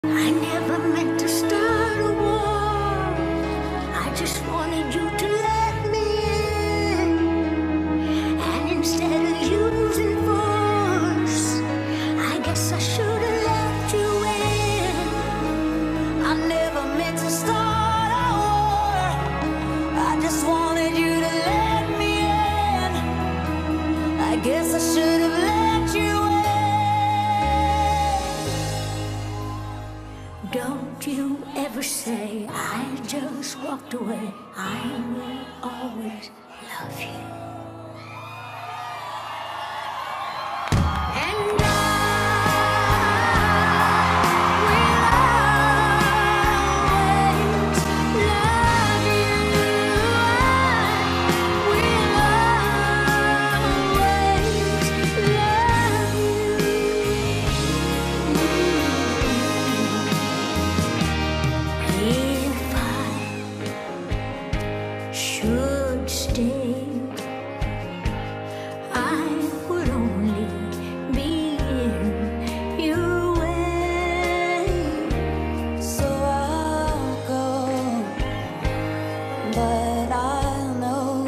I never meant to start a war. I just wanted you to let me in. And instead of using force, I guess I should have let you in. I never meant to start a war. I just wanted you to let me in. I guess I should have let you in. Don't you ever say I just walked away. I will always love you. And I will always love you. I will always love you. If I should stay, I would only be in your way. So I'll go, but I'll know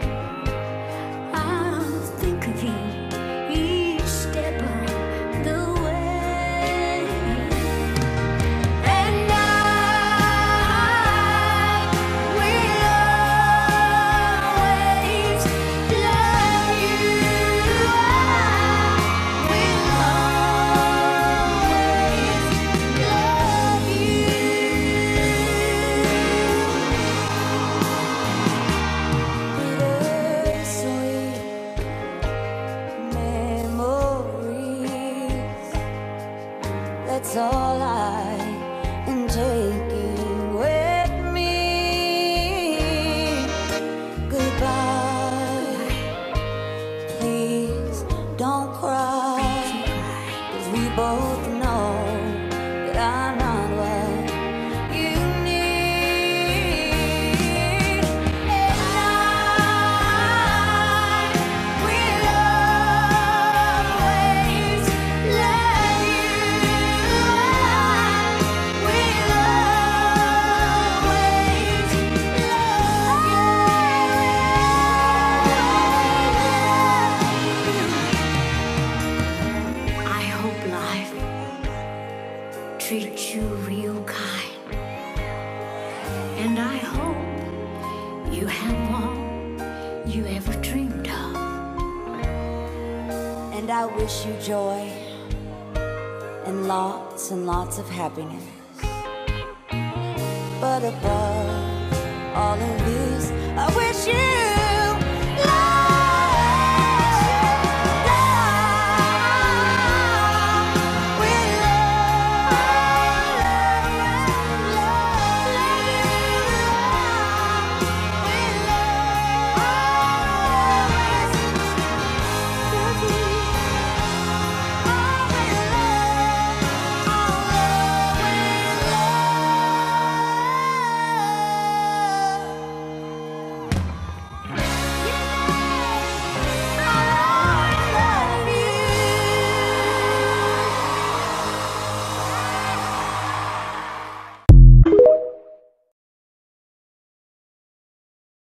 I'll think of you each step of the way. And I will always love you. I will always love you. Bittersweet memories, that's all I am taking with me. Goodbye, please don't cry, 'cause we both know that I'm not what you need. And I will always love you. I will always love you. I hope life treats you real kind, and I hope you have all you ever dreamed of. And I wish you joy and lots of happiness. But above all of this, I wish you love.